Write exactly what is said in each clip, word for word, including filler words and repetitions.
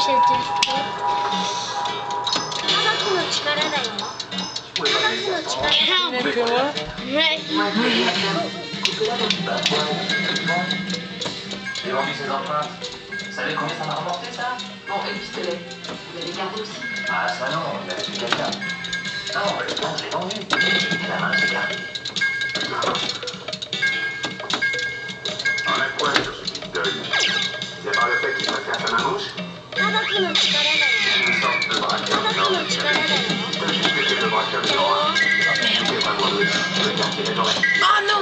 教えて。科学の力だよ。科学の力だよ。はい。 J'ai vendu ses empreintes. Vous savez combien ça m'a rapporté ça? Bon, et le pistolet, vous l'avez gardé aussi? Ah ça non, il m'a fait quelqu'un. Non, le plan je l'ai vendu. Et la main j'ai gardé. On est quoi sur ce type d'œil? C'est par le fait qu'il préfère sa main gauche? 科学の力だよ。 Une sorte de 科 braqueur 学 numéro の un. 力だよ。 T'as juste été le braqueur numéro un. C'est vraiment doué. Je vais garder les oreilles. Oh non!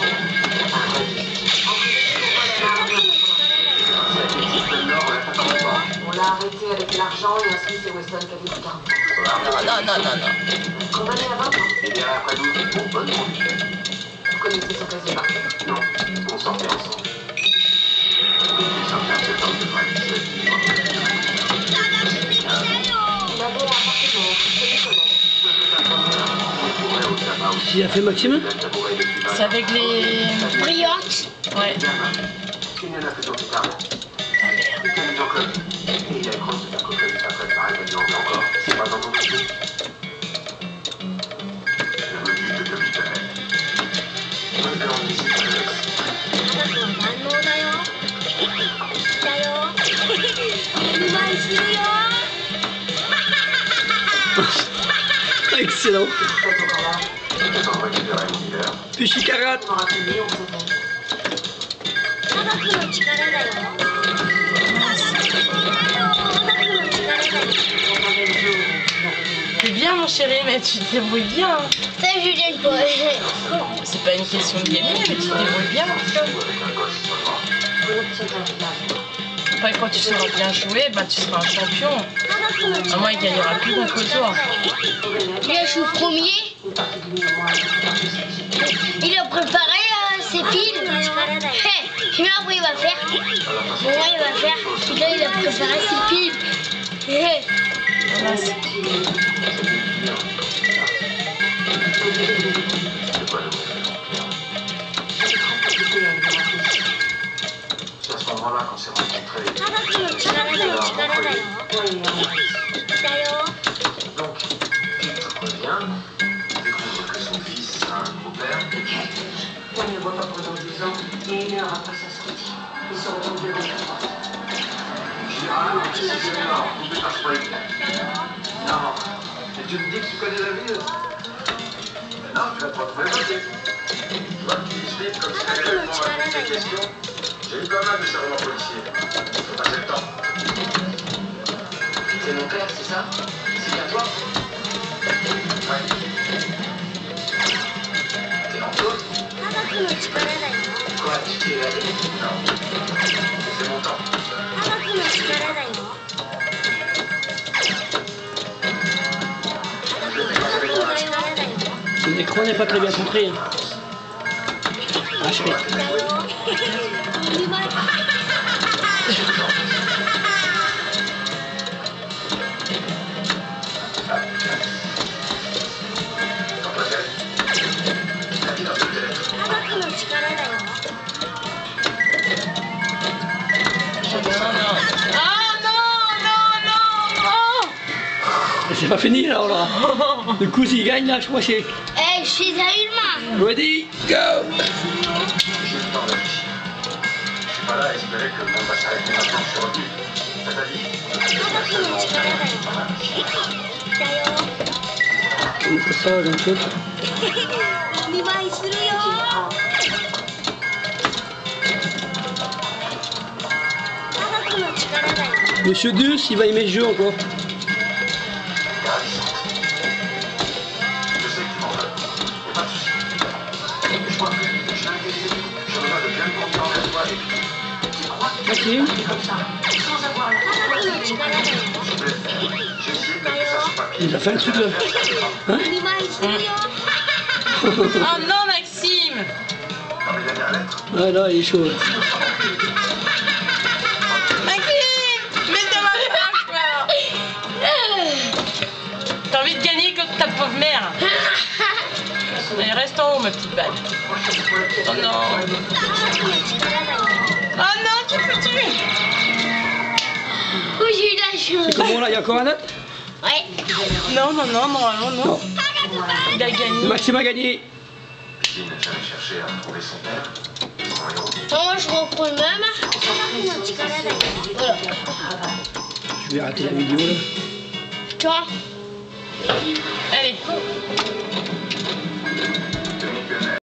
On l'a arrêté avec l'argent et ainsi c'est Weston qui a dit plus tard. Non, non, non, non. Condamné à vingt ans. Et bien après nous, pour bonne conduite. Vous connaissez son casier par cœur? Non, on sortait ensemble. Il sortait en septembre quatre-vingt-dix-sept. Il avait un appartement, c'est Qui a fait Maxime? C'est avec les... Brillante. Ouais. Il n'y en a que dans tes cartes. Ah merde. Il t'aime donc et il a creusé ta coquille après pareil, il en veut encore. C'est pas dans ton métier. Le motif de capitaine. Moi, je vais en visite avec. 科学は万能だよ。だよ。うまいするよ。 Excellent. Vous êtes encore là. J'attends de récupérer mon dealer. Fushi Karat. On aura fini, on vous appelle. 科学の力だよ。科学の力だよ。 J'entendais le jeu, vous l'avez dit. C'est bien mon chéri, mais tu te débrouilles bien. Hein. Ça, Julien, quoi. C'est pas une question de gagner, mais tu te débrouilles bien. Avec un gosse seulement. Vous n'êtes pas un village. Après, quand tu sauras bien jouer, bah, tu seras un champion. À moins, il gagnera plus contre toi. Là, je suis premier. Une partie de lui et moi, Il a préparé euh, ses films. Hey, sinon après il va faire. Moi il va faire. Et là il a préparé ses films. Hey. Voilà, c'est- C'est quoi le mot? C'est à ce moment-là qu'on s'est rencontrés. 科学の力だよ。力だよ。だよ。 Donc, Pete revient, découvre que son fils a un gros-père. On ne le voit pas pendant dix ans, et une heure après sa sortie, ils sont retrouvés avec la porte. Gérard, c'est Gérard, coupé par Spring. Non, et tu me dis que tu connais la ville? Mais non, tu vas te retrouver bloqué. Tu vois, tu expliques comme si tu avais répondre à toutes ces questions. J'ai eu pas mal de serveurs policiers. Faut passer le temps. C'est mon père, c'est ça? C'est bien toi? Ouais. T'es en cause? 科学の力だよ。 Quoi, tu t'es évadé? Non. C'est mon temps. 科学の力だよ。 Je vais passer avec toi. Le écran n'est pas très bien compris. Hein. Ah, je fais. だよ。うまい。 T'en préfères? T'as dit dans cette lettre. 科学の力だよ。 Non, non. Ah non, non, non, non. C'est pas fini là, là. Du coup, s'il gagne là, je crois que c'est. Eh, je suis à une main. Ready, go! J'ai le temps de réfléchir. Je suis pas là à espérer que le monde va s'arrêter maintenant que je suis revenu. T'as ta vie. 科学の力だよ。だよ。 On fait ça, un truc. 見舞いするよ。 科学の力だよ。 Monsieur Deuce, il va aimer ce jeu encore. Ravissante. Je sais que tu m'en veux. Y'a pas de souci. Mais je crois que je suis inquiété. J'ai besoin de bien me confier envers toi et puis. Tu crois que tu Maxime? es comme ça, sans avoir la 科学の力だよ。 Je vais le faire. J'ai essayé de mettre ça sur papier. Il a fait un truc là. Hein? 見舞いするよ。 Oh non, Maxime. Dans mes dernières lettres. Ah là, il est chaud. Ouais. Maxime, mais ça m'a fait un peur. T'as envie de gagner comme ta pauvre mère. Allez, reste en haut, ma petite balle. Oh non. Oh non, tu peux tuer. Oui, j'ai eu la chance. C'est comment là? Il y a encore un autre? Ouais. Non, non, non, normalement, non. Non. Il a gagné. Maxime a gagné. Qui n'a jamais cherché à retrouver son père, son héros. Moi, je reprends le même. Voilà. Je vais arrêter la vidéo là. Tu vois? Allez.